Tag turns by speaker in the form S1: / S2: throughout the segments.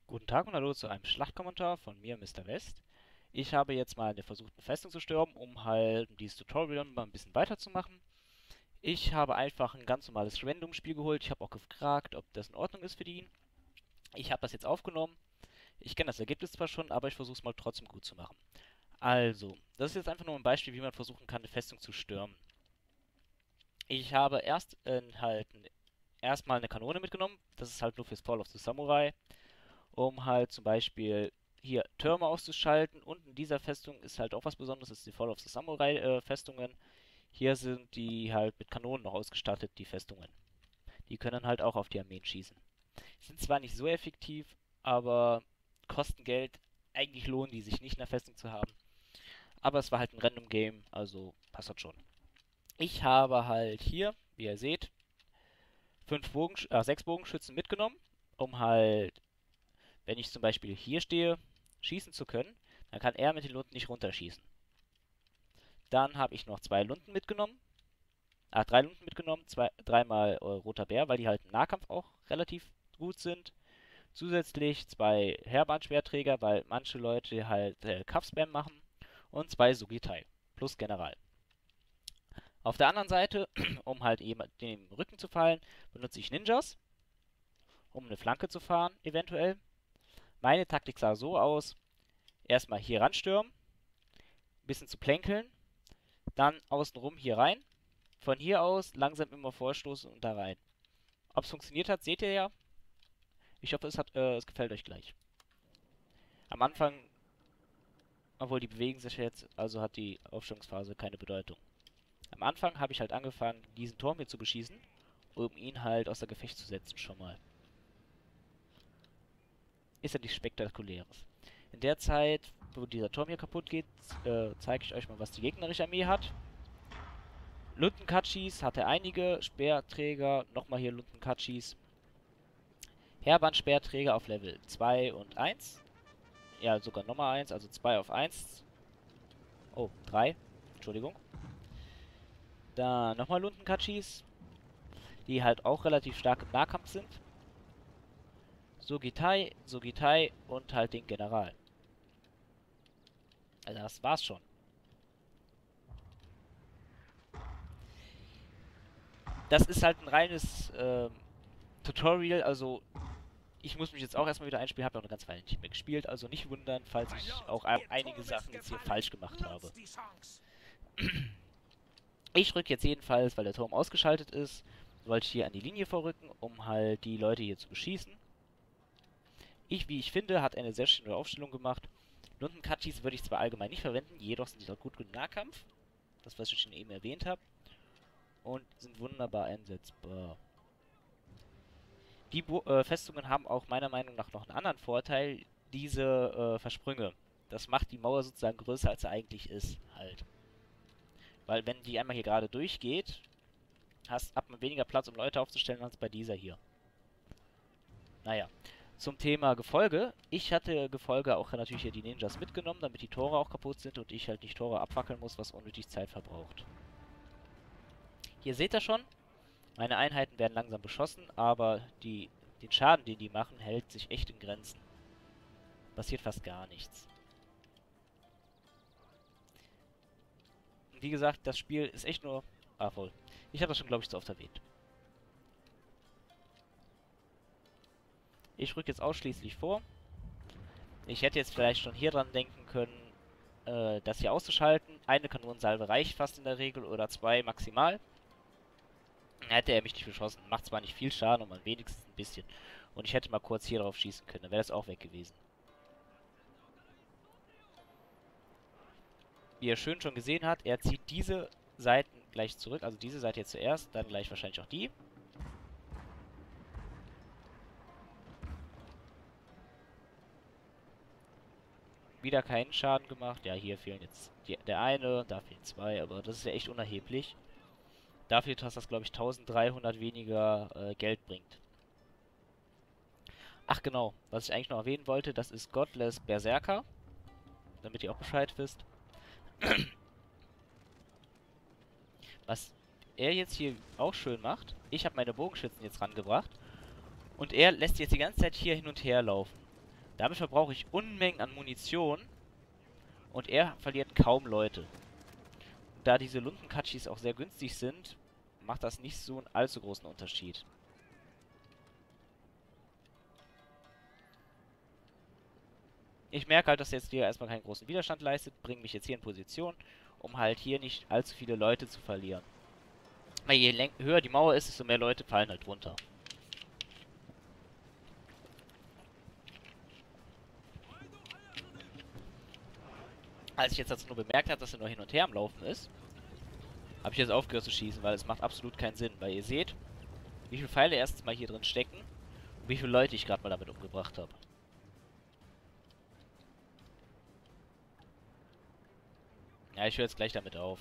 S1: Guten Tag und hallo zu einem Schlachtkommentar von mir, Mr. West. Ich habe jetzt mal versucht, eine Festung zu stürmen, um halt dieses Tutorial mal ein bisschen weiterzumachen. Ich habe einfach ein ganz normales Random-Spiel geholt. Ich habe auch gefragt, ob das in Ordnung ist für die. Ich habe das jetzt aufgenommen. Ich kenne das Ergebnis zwar schon, aber ich versuche es mal trotzdem gut zu machen. Also, das ist jetzt einfach nur ein Beispiel, wie man versuchen kann, eine Festung zu stürmen. Ich habe erstmal eine Kanone mitgenommen. Das ist halt nur fürs Fall of the Samurai, um halt zum Beispiel hier Türme auszuschalten. Und in dieser Festung ist halt auch was Besonderes, das ist die Fall of the Samurai Festungen. Hier sind die halt mit Kanonen noch ausgestattet, die Festungen. Die können halt auch auf die Armeen schießen. Sind zwar nicht so effektiv, aber kosten Geld. Eigentlich lohnen die sich nicht in der Festung zu haben. Aber es war halt ein Random Game, also passt das schon. Ich habe halt hier, wie ihr seht, 6 Bogenschützen mitgenommen, um halt, wenn ich zum Beispiel hier stehe, schießen zu können, dann kann er mit den Lunten nicht runterschießen. Dann habe ich noch 2 Lunten mitgenommen. 3 Lunten mitgenommen, dreimal Roter Bär, weil die halt im Nahkampf auch relativ gut sind. Zusätzlich 2 Heerbahnschwerträger, weil manche Leute halt Kampfspam machen. Und 2 Sugitai plus General. Auf der anderen Seite, um halt jemand den Rücken zu fallen, benutze ich Ninjas, um eine Flanke zu fahren, eventuell. Meine Taktik sah so aus: erstmal hier ranstürmen, bisschen zu plänkeln, dann außenrum hier rein, von hier aus langsam immer vorstoßen und da rein. Ob es funktioniert hat, seht ihr ja. Ich hoffe, es gefällt euch gleich. Am Anfang, obwohl die bewegen sich jetzt, also hat die Aufstellungsphase keine Bedeutung. Am Anfang habe ich halt angefangen, diesen Turm hier zu beschießen, um ihn halt außer Gefecht zu setzen schon mal. Ist ja nichts Spektakuläres. In der Zeit, wo dieser Turm hier kaputt geht, zeige ich euch mal, was die gegnerische Armee hat. Luntenkatschis hat er einige, Speerträger, nochmal hier Luntenkatschis. Heerbandspeerträger auf Level 2 und 1. Ja, sogar Nummer 1, also 2 auf 1. Oh, 3. Entschuldigung. Dann nochmal Luntenkatschis, die halt auch relativ stark im Nahkampf sind. Sugitai, Sugitai und halt den General. Also das war's schon. Das ist halt ein reines Tutorial, also ich muss mich jetzt auch erstmal wieder einspielen, habe ja auch eine ganze Weile nicht mehr gespielt, also nicht wundern, falls ich auch einige Sachen jetzt hier falsch gemacht habe. Ich rücke jetzt jedenfalls, weil der Turm ausgeschaltet ist, wollte ich hier an die Linie vorrücken, um halt die Leute hier zu beschießen. Wie ich finde, hat eine sehr schöne Aufstellung gemacht. Luntenkatschis würde ich zwar allgemein nicht verwenden, jedoch sind die auch gut im Nahkampf. Das, was ich schon eben erwähnt habe. Und sind wunderbar einsetzbar. Die Festungen haben auch meiner Meinung nach noch einen anderen Vorteil. Diese Versprünge. Das macht die Mauer sozusagen größer, als sie eigentlich ist. Halt. Weil wenn die einmal hier gerade durchgeht, hat man weniger Platz, um Leute aufzustellen, als bei dieser hier. Naja. Zum Thema Gefolge. Ich hatte Gefolge auch natürlich hier die Ninjas mitgenommen, damit die Tore auch kaputt sind und ich halt nicht Tore abfackeln muss, was unnötig Zeit verbraucht. Hier seht ihr schon, meine Einheiten werden langsam beschossen, aber den Schaden, den die machen, hält sich echt in Grenzen. Passiert fast gar nichts. Und wie gesagt, das Spiel ist echt nur... Ah, voll. Ich habe das schon, glaube ich, zu oft erwähnt. Ich rücke jetzt ausschließlich vor. Ich hätte jetzt vielleicht schon hier dran denken können, das hier auszuschalten. Eine Kanonensalve reicht fast in der Regel oder 2 maximal. Hätte er mich nicht beschossen. Macht zwar nicht viel Schaden, aber wenigstens ein bisschen. Und ich hätte mal kurz hier drauf schießen können, dann wäre das auch weg gewesen. Wie ihr schön schon gesehen habt, er zieht diese Seiten gleich zurück. Also diese Seite jetzt zuerst, dann gleich wahrscheinlich auch die. Wieder keinen Schaden gemacht. Ja, hier fehlen jetzt der eine, da fehlen 2, aber das ist ja echt unerheblich. Dafür, dass das, glaube ich, 1300 weniger Geld bringt. Ach genau, was ich eigentlich noch erwähnen wollte, das ist Godless Berserker. Damit ihr auch Bescheid wisst. Was er jetzt hier auch schön macht, ich habe meine Bogenschützen jetzt rangebracht. Und er lässt jetzt die ganze Zeit hier hin und her laufen. Damit verbrauche ich Unmengen an Munition und er verliert kaum Leute. Da diese Luntenkatschis auch sehr günstig sind, macht das nicht so einen allzu großen Unterschied. Ich merke halt, dass jetzt hier erstmal keinen großen Widerstand leistet, bringe mich jetzt hier in Position, um halt hier nicht allzu viele Leute zu verlieren. Weil je höher die Mauer ist, desto mehr Leute fallen halt runter. Als ich jetzt dazu nur bemerkt habe, dass er nur hin und her am Laufen ist, habe ich jetzt aufgehört zu schießen, weil es macht absolut keinen Sinn. Weil ihr seht, wie viele Pfeile erstens mal hier drin stecken und wie viele Leute ich gerade mal damit umgebracht habe. Ja, ich höre jetzt gleich damit auf.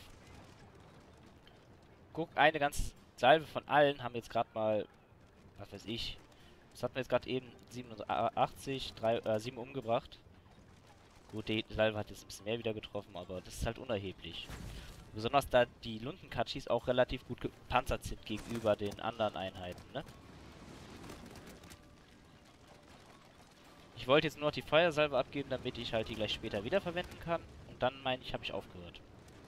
S1: Guck, eine ganze Salve von allen haben jetzt gerade mal, was weiß ich, was hatten wir jetzt gerade eben, 87, 7 umgebracht. Gut, die Salve hat jetzt ein bisschen mehr wieder getroffen, aber das ist halt unerheblich. Besonders da die Luntenkatschis auch relativ gut gepanzert sind gegenüber den anderen Einheiten, ne? Ich wollte jetzt nur noch die Feuersalve abgeben, damit ich halt die gleich später wiederverwenden kann. Und dann, meine ich, habe ich aufgehört.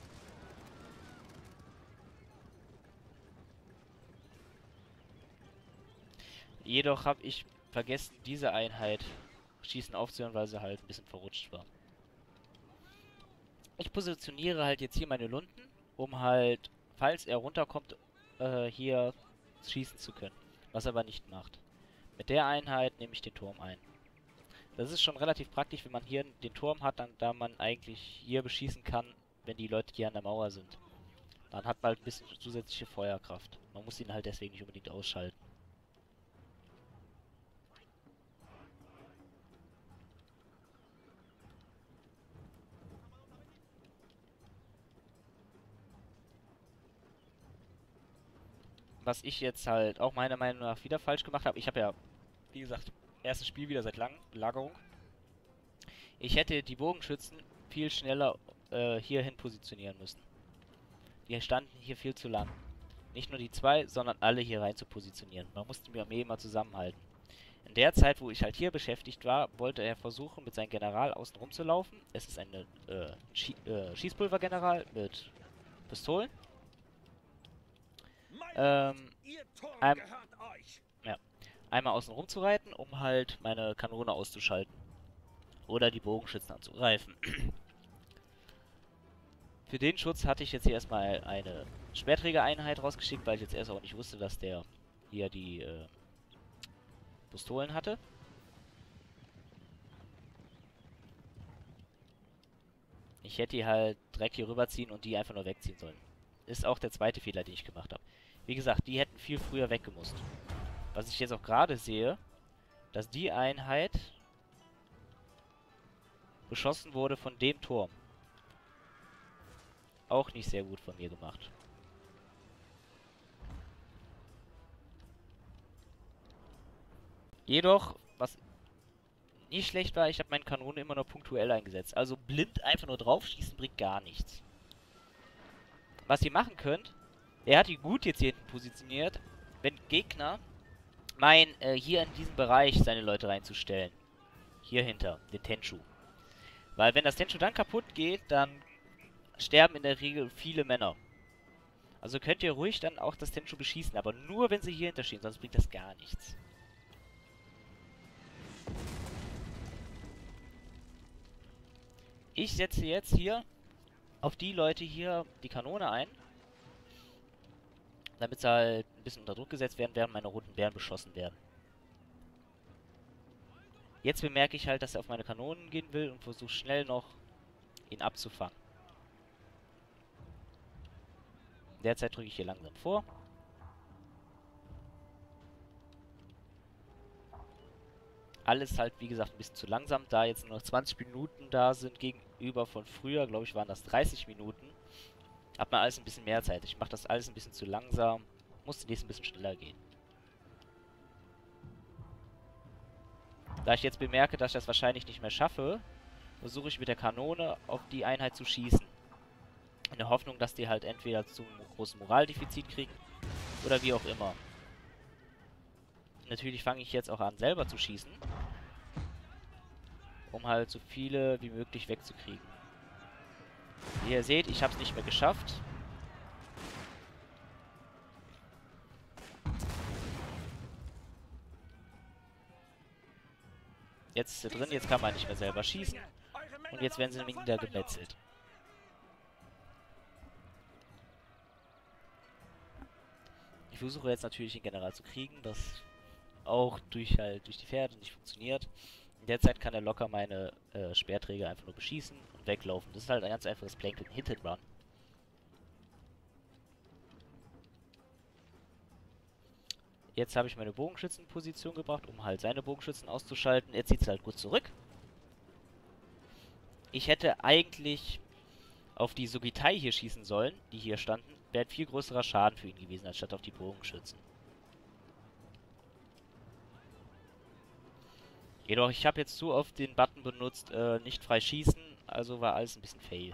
S1: Jedoch habe ich vergessen, diese Einheit schießen aufzuhören, weil sie halt ein bisschen verrutscht war. Ich positioniere halt jetzt hier meine Lunten, um halt, falls er runterkommt, hier schießen zu können. Was er aber nicht macht. Mit der Einheit nehme ich den Turm ein. Das ist schon relativ praktisch, wenn man hier den Turm hat, dann, da man eigentlich hier beschießen kann, wenn die Leute hier an der Mauer sind. Dann hat man halt ein bisschen zusätzliche Feuerkraft. Man muss ihn halt deswegen nicht unbedingt ausschalten. Was ich jetzt halt auch meiner Meinung nach wieder falsch gemacht habe, ich habe ja, wie gesagt, erstes Spiel wieder seit langem, Belagerung. Ich hätte die Bogenschützen viel schneller hierhin positionieren müssen. Die standen hier viel zu lang. Nicht nur die zwei, sondern alle hier rein zu positionieren. Man musste die Armee immer zusammenhalten. In der Zeit, wo ich halt hier beschäftigt war, wollte er versuchen, mit seinem General außen rum zu laufen. Es ist ein Schießpulvergeneral mit Pistolen. Ja, einmal außen rum zu reiten, um halt meine Kanone auszuschalten. Oder die Bogenschützen anzugreifen. Für den Schutz hatte ich jetzt hier erstmal eine Speerträgereinheit rausgeschickt, weil ich jetzt erst auch nicht wusste, dass der hier die Pistolen hatte. Ich hätte die halt direkt hier rüberziehen und die einfach nur wegziehen sollen. Ist auch der zweite Fehler, den ich gemacht habe. Wie gesagt, die hätten viel früher weggemusst. Was ich jetzt auch gerade sehe, dass die Einheit beschossen wurde von dem Turm. Auch nicht sehr gut von mir gemacht. Jedoch, was nicht schlecht war, ich habe meine Kanone immer nur punktuell eingesetzt. Also blind einfach nur draufschießen bringt gar nichts. Was ihr machen könnt, er hat die gut jetzt hier hinten positioniert, wenn Gegner meinen, hier in diesem Bereich seine Leute reinzustellen. Hier hinter, den Tenchu. Weil wenn das Tenchu dann kaputt geht, dann sterben in der Regel viele Männer. Also könnt ihr ruhig dann auch das Tenchu beschießen, aber nur wenn sie hier hinterstehen, sonst bringt das gar nichts. Ich setze jetzt hier auf die Leute hier die Kanone ein, damit sie halt ein bisschen unter Druck gesetzt werden, während meine roten Bären beschossen werden. Jetzt bemerke ich halt, dass er auf meine Kanonen gehen will und versuche schnell noch, ihn abzufangen. Derzeit drücke ich hier langsam vor. Alles halt, wie gesagt, ein bisschen zu langsam, da jetzt nur noch 20 Minuten da sind gegenüber von früher, glaube ich, waren das 30 Minuten. Hat man alles ein bisschen mehr Zeit. Ich mache das alles ein bisschen zu langsam. Muss demnächst ein bisschen schneller gehen. Da ich jetzt bemerke, dass ich das wahrscheinlich nicht mehr schaffe, versuche ich mit der Kanone auf die Einheit zu schießen. In der Hoffnung, dass die halt entweder zu einem großen Moraldefizit kriegen oder wie auch immer. Natürlich fange ich jetzt auch an, selber zu schießen. um halt so viele wie möglich wegzukriegen. Wie ihr seht, ich habe es nicht mehr geschafft. Jetzt ist sie drin, jetzt kann man nicht mehr selber schießen. Und jetzt werden sie nämlich niedergemetzelt. Ich versuche jetzt natürlich den General zu kriegen, das auch durch die Pferde nicht funktioniert. In der Zeit kann er locker meine Speerträger einfach nur beschießen und weglaufen. Das ist halt ein ganz einfaches Plank Hit and Run. Jetzt habe ich meine Bogenschützen in Position gebracht, um halt seine Bogenschützen auszuschalten. Er zieht es halt gut zurück. Ich hätte eigentlich auf die Sugitai hier schießen sollen, die hier standen. Wäre ein viel größerer Schaden für ihn gewesen, anstatt auf die Bogenschützen. Jedoch, ich habe jetzt zu oft den Button benutzt, nicht frei schießen, also war alles ein bisschen fail.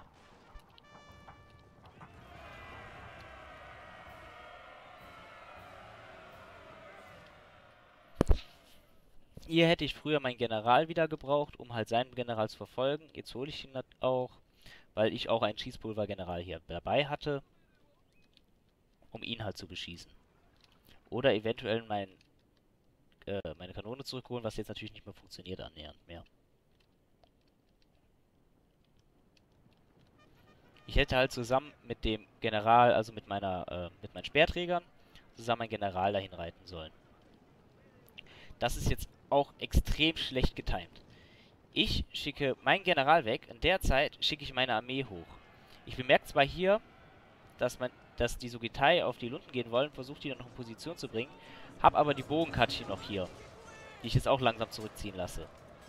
S1: Hier hätte ich früher meinen General wieder gebraucht, um halt seinen General zu verfolgen. Jetzt hole ich ihn auch, weil ich auch einen Schießpulver-General hier dabei hatte, um ihn halt zu beschießen. Oder eventuell meine Kanone zurückholen, was jetzt natürlich nicht mehr funktioniert annähernd mehr. Ich hätte halt zusammen mit dem General, also mit meinen Speerträgern, zusammen einen General dahin reiten sollen. Das ist jetzt auch extrem schlecht getimt. Ich schicke meinen General weg, in der Zeit schicke ich meine Armee hoch. Ich bemerke zwar hier, dass die Sugitai auf die Lunden gehen wollen, versuche die dann noch in Position zu bringen, habe aber die Bogenkatschen noch hier, die ich jetzt auch langsam zurückziehen lasse.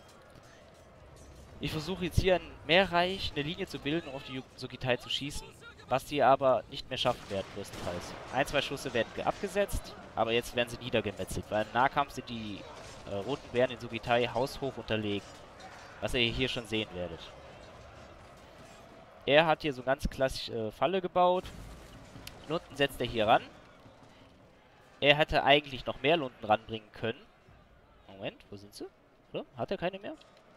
S1: Ich versuche jetzt hier in Meerreich eine Linie zu bilden, um auf die Sugitai zu schießen, was die aber nicht mehr schaffen werden, größtenteils. Ein, zwei Schüsse werden abgesetzt, aber jetzt werden sie niedergemetzelt, weil im Nahkampf sind die roten Bären in Sugitai haushoch unterlegen, was ihr hier schon sehen werdet. Er hat hier so ganz klassische Falle gebaut. Lunden setzt er hier ran. Er hätte eigentlich noch mehr Lunden ranbringen können. Moment, wo sind sie? Oder? Hat er keine mehr?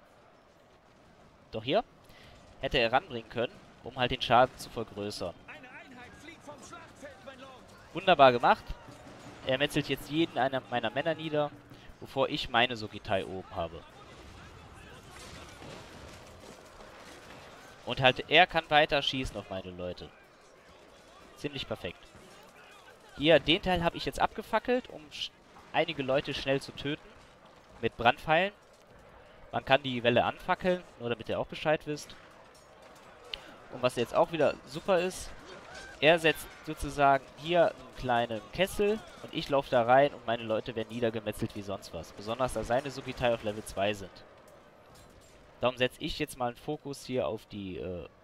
S1: Doch hier. Hätte er ranbringen können, um halt den Schaden zu vergrößern. Wunderbar gemacht. Er metzelt jetzt jeden einer meiner Männer nieder, bevor ich meine Sugitai oben habe. Und halt, er kann weiter schießen auf meine Leute. Ziemlich perfekt. Hier, den Teil habe ich jetzt abgefackelt, um einige Leute schnell zu töten. Mit Brandpfeilen. Man kann die Welle anfackeln, nur damit ihr auch Bescheid wisst. Und was jetzt auch wieder super ist, er setzt sozusagen hier einen kleinen Kessel und ich laufe da rein und meine Leute werden niedergemetzelt wie sonst was. Besonders da seine Sugitai auf Level 2 sind. Darum setze ich jetzt mal einen Fokus hier auf die,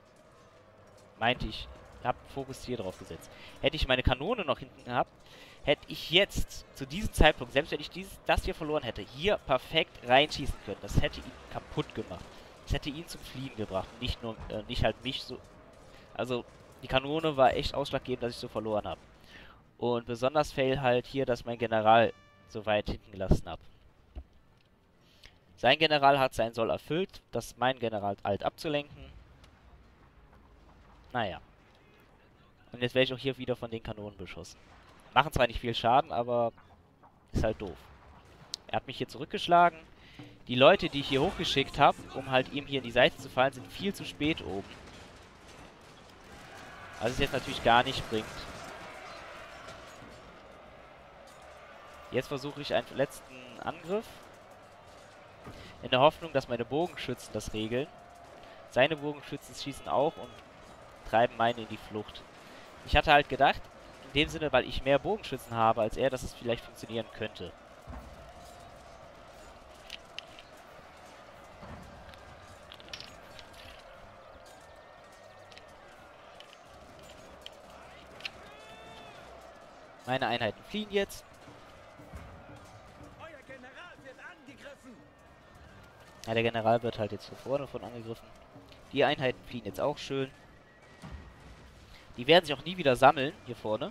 S1: ich habe einen Fokus hier drauf gesetzt. Hätte ich meine Kanone noch hinten gehabt, hätte ich jetzt, zu diesem Zeitpunkt, selbst wenn ich das hier verloren hätte, hier perfekt reinschießen können. Das hätte ihn kaputt gemacht. Das hätte ihn zum Fliehen gebracht. Nicht halt mich so. Also, die Kanone war echt ausschlaggebend, dass ich so verloren habe. Und besonders fail halt hier, dass mein General so weit hinten gelassen habe. Sein General hat seinen Soll erfüllt, das mein General alt abzulenken. Naja. Und jetzt werde ich auch hier wieder von den Kanonen beschossen. Machen zwar nicht viel Schaden, aber ist halt doof. Er hat mich hier zurückgeschlagen. Die Leute, die ich hier hochgeschickt habe, um halt ihm hier in die Seite zu fallen, sind viel zu spät oben. Was es jetzt natürlich gar nicht bringt. Jetzt versuche ich einen letzten Angriff. In der Hoffnung, dass meine Bogenschützen das regeln. Seine Bogenschützen schießen auch und treiben meine in die Flucht. Ich hatte halt gedacht, in dem Sinne, weil ich mehr Bogenschützen habe als er, dass es vielleicht funktionieren könnte. Meine Einheiten fliehen jetzt.
S2: Euer General wird angegriffen.
S1: Ja, der General wird halt jetzt hier vorne von angegriffen. Die Einheiten fliehen jetzt auch schön. Die werden sich auch nie wieder sammeln, hier vorne.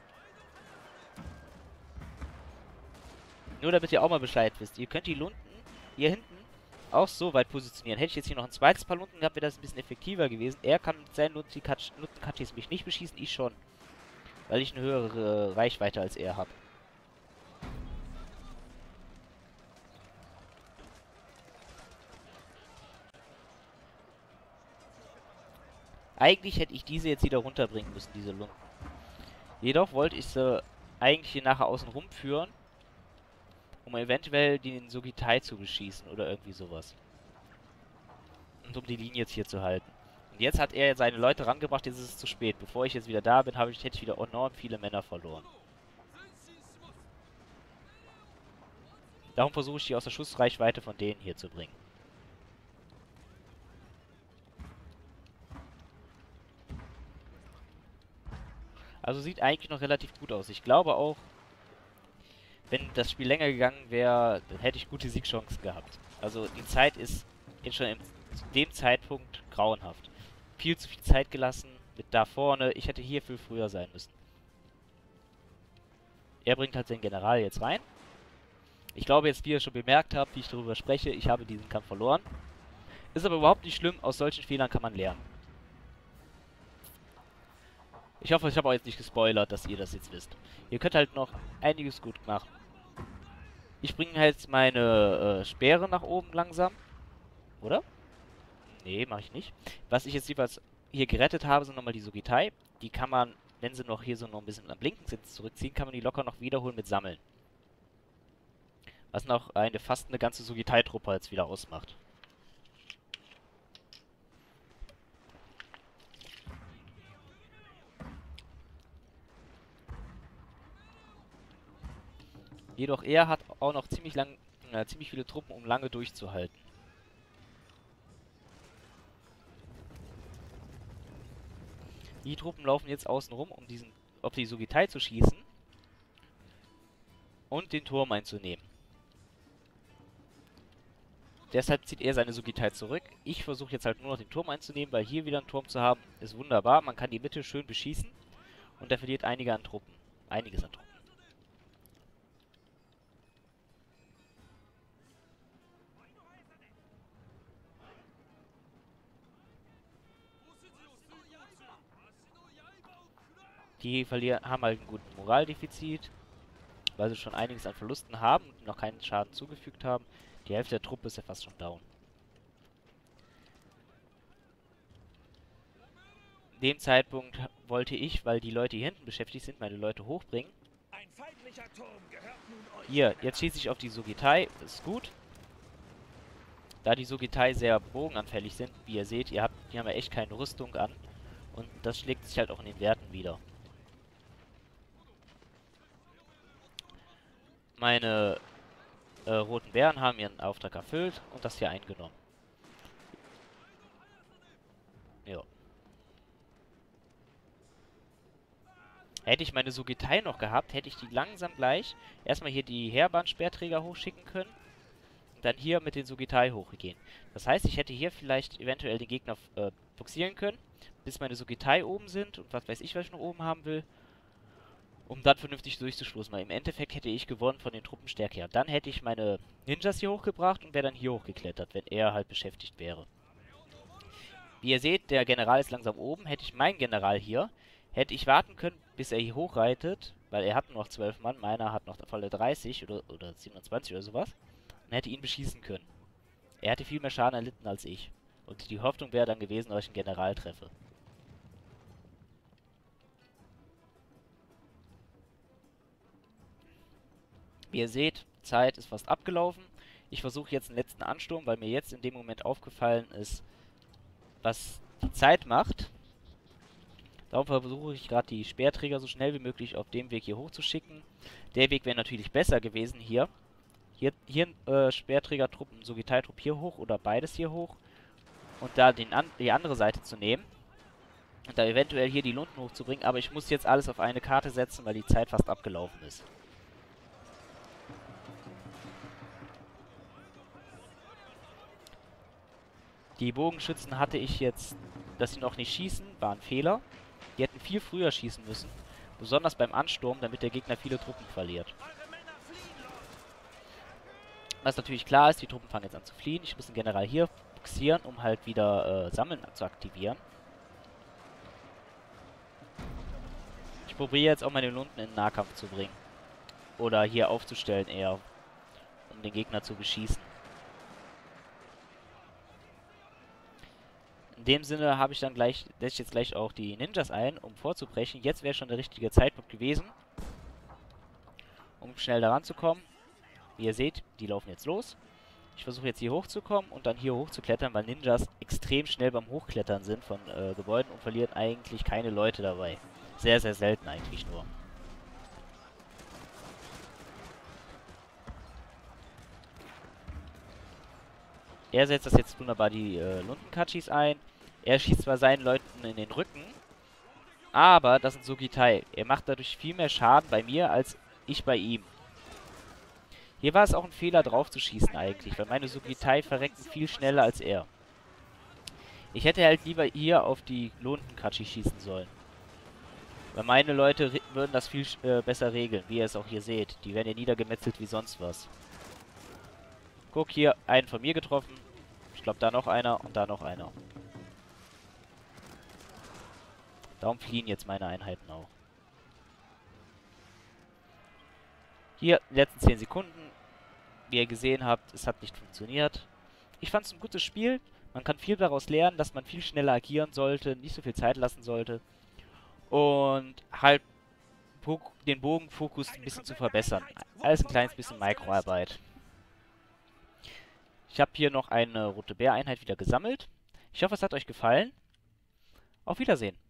S1: Nur damit ihr auch mal Bescheid wisst. Ihr könnt die Lunden hier hinten auch so weit positionieren. Hätte ich jetzt hier noch ein zweites Paar Lunten gehabt, wäre das ein bisschen effektiver gewesen. Er kann mit seinen Luntenkatschis mich nicht beschießen, ich schon. Weil ich eine höhere Reichweite als er habe. Eigentlich hätte ich diese jetzt wieder runterbringen müssen, diese Lunten. Jedoch wollte ich sie eigentlich hier nachher außen rumführen, um eventuell den Sugitai zu beschießen oder irgendwie sowas. Und um die Linie jetzt hier zu halten. Und jetzt hat er seine Leute rangebracht, jetzt ist es zu spät. Bevor ich jetzt wieder da bin, hätte ich wieder enorm viele Männer verloren. Darum versuche ich die aus der Schussreichweite von denen hier zu bringen. Also sieht eigentlich noch relativ gut aus. Ich glaube auch, wenn das Spiel länger gegangen wäre, dann hätte ich gute Siegchancen gehabt. Also die Zeit ist jetzt schon zu dem Zeitpunkt grauenhaft. Viel zu viel Zeit gelassen mit da vorne. Ich hätte hier viel früher sein müssen. Er bringt halt seinen General jetzt rein. Ich glaube jetzt, wie ihr schon bemerkt habt, wie ich darüber spreche, ich habe diesen Kampf verloren. Ist aber überhaupt nicht schlimm. Aus solchen Fehlern kann man lernen. Ich hoffe, ich habe euch jetzt nicht gespoilert, dass ihr das jetzt wisst. Ihr könnt halt noch einiges gut machen. Ich bringe halt meine Speere nach oben langsam. Oder? Nee, mache ich nicht. Was ich jetzt jeweils hier gerettet habe, sind nochmal die Sugitai. Die kann man, wenn sie noch hier so noch ein bisschen am Blinken sind, zurückziehen, kann man die locker noch wiederholen mit Sammeln. Was noch fast eine ganze Sugitai-Truppe jetzt wieder ausmacht. Jedoch er hat auch noch ziemlich viele Truppen, um lange durchzuhalten. Die Truppen laufen jetzt außen rum, um auf die Sugitai zu schießen und den Turm einzunehmen. Deshalb zieht er seine Sugitai zurück. Ich versuche jetzt halt nur noch den Turm einzunehmen, weil hier wieder einen Turm zu haben, ist wunderbar. Man kann die Mitte schön beschießen und er verliert einiges an Truppen. Die haben halt ein gutes Moraldefizit, weil sie schon einiges an Verlusten haben und noch keinen Schaden zugefügt haben. Die Hälfte der Truppe ist ja fast schon down. In dem Zeitpunkt wollte ich, weil die Leute hier hinten beschäftigt sind, meine Leute hochbringen.
S2: Ein feindlicher Turm gehört nun euch.
S1: Hier, jetzt schieße ich auf die Sugitai, das ist gut. Da die Sugitai sehr bogenanfällig sind, wie ihr seht, die haben ja echt keine Rüstung an. Und das schlägt sich halt auch in den Werten wieder. Meine roten Bären haben ihren Auftrag erfüllt und das hier eingenommen. Ja. Hätte ich meine Sugitai noch gehabt, hätte ich die langsam gleich erstmal hier die Heerbahn-Speerträger hochschicken können und dann hier mit den Sugitai hochgehen. Das heißt, ich hätte hier vielleicht eventuell den Gegner boxieren können, bis meine Sugitai oben sind und was weiß ich, was ich noch oben haben will, um dann vernünftig durchzustoßen, weil im Endeffekt hätte ich gewonnen von den Truppenstärke her. Dann hätte ich meine Ninjas hier hochgebracht und wäre dann hier hochgeklettert, wenn er halt beschäftigt wäre. Wie ihr seht, der General ist langsam oben. Hätte ich meinen General hier, hätte ich warten können, bis er hier hochreitet, weil er hat nur noch 12 Mann, meiner hat noch volle 30 oder 27 oder sowas, und hätte ihn beschießen können. Er hätte viel mehr Schaden erlitten als ich. Und die Hoffnung wäre dann gewesen, dass ich einen General treffe. Wie ihr seht, Zeit ist fast abgelaufen. Ich versuche jetzt einen letzten Ansturm, weil mir jetzt in dem Moment aufgefallen ist, was die Zeit macht. Darum versuche ich gerade die Speerträger so schnell wie möglich auf dem Weg hier hochzuschicken. Der Weg wäre natürlich besser gewesen hier. Hier Speerträgertruppen, Sugitai-Trupp hier hoch oder beides hier hoch. Und da die andere Seite zu nehmen. Und da eventuell hier die Lunten hochzubringen. Aber ich muss jetzt alles auf eine Karte setzen, weil die Zeit fast abgelaufen ist. Die Bogenschützen hatte ich jetzt, dass sie noch nicht schießen, war ein Fehler. Die hätten viel früher schießen müssen. Besonders beim Ansturm, damit der Gegner viele Truppen verliert. Was natürlich klar ist, die Truppen fangen jetzt an zu fliehen. Ich muss den General hier fixieren, um halt wieder Sammeln zu aktivieren. Ich probiere jetzt auch meine Lunden in den Nahkampf zu bringen. Oder hier aufzustellen eher, um den Gegner zu beschießen. In dem Sinne habe ich dann gleich, setze ich jetzt gleich auch die Ninjas ein, um vorzubrechen. Jetzt wäre schon der richtige Zeitpunkt gewesen, um schnell daran zu kommen. Wie ihr seht, die laufen jetzt los. Ich versuche jetzt hier hochzukommen und dann hier hochzuklettern, weil Ninjas extrem schnell beim Hochklettern sind von Gebäuden und verlieren eigentlich keine Leute dabei. Sehr, sehr selten eigentlich nur. Er setzt das jetzt wunderbar die Lundenkatschis ein. Er schießt zwar seinen Leuten in den Rücken, aber das sind Sugitai. Er macht dadurch viel mehr Schaden bei mir, als ich bei ihm. Hier war es auch ein Fehler, drauf zu schießen eigentlich, weil meine Sugitai verrecken viel schneller als er. Ich hätte halt lieber hier auf die Lundenkatschi schießen sollen. Weil meine Leute würden das viel besser regeln, wie ihr es auch hier seht. Die werden hier niedergemetzelt wie sonst was. Guck, hier, einen von mir getroffen. Ich glaube, da noch einer und da noch einer. Darum fliehen jetzt meine Einheiten auch. Hier, die letzten 10 Sekunden. Wie ihr gesehen habt, es hat nicht funktioniert. Ich fand es ein gutes Spiel. Man kann viel daraus lernen, dass man viel schneller agieren sollte, nicht so viel Zeit lassen sollte. Und halt den Bogenfokus ein bisschen zu verbessern. Alles ein kleines bisschen Mikroarbeit. Ich habe hier noch eine rote Bär-Einheit wieder gesammelt. Ich hoffe, es hat euch gefallen. Auf Wiedersehen.